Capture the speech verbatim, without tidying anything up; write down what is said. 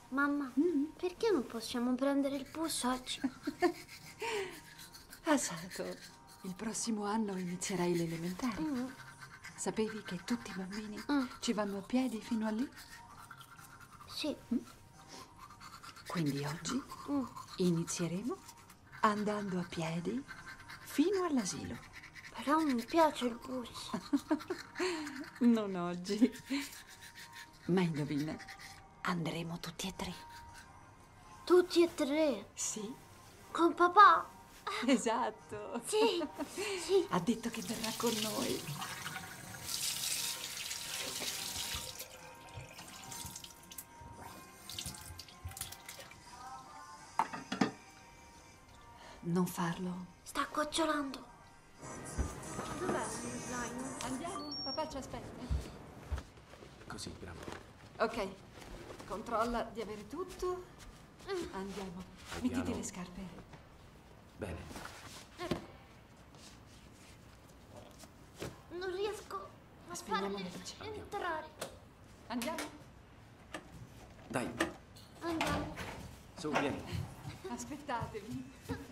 Mamma, mm. perché non possiamo prendere il bus oggi? Asato, il prossimo anno inizierai le elementari. Mm. Sapevi che tutti i bambini mm. ci vanno a piedi fino a lì? Sì. Mm? Quindi oggi mm. inizieremo andando a piedi fino all'asilo. Però mi piace il bus. Non oggi. Ma indovina, andremo tutti e tre. Tutti e tre? Sì. Con papà? Esatto. Sì, sì. Ha detto che verrà con noi. Non farlo. Sta gocciolando. Dov'è il slime? Andiamo, papà ci aspetta. Così, bravo. Ok, controlla di avere tutto. Andiamo. Andiamo. Mettiti le scarpe. Bene. Non riesco a Spegniamo farli la luce. entrare. Andiamo. Dai. Andiamo. Su, vieni. Aspettatevi.